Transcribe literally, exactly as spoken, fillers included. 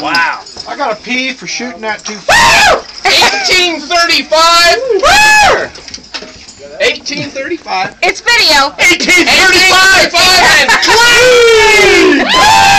Wow. I got a P for shooting that too far. eighteen thirty-five. eighteen thirty-five. It's video. eighteen thirty-five and clean!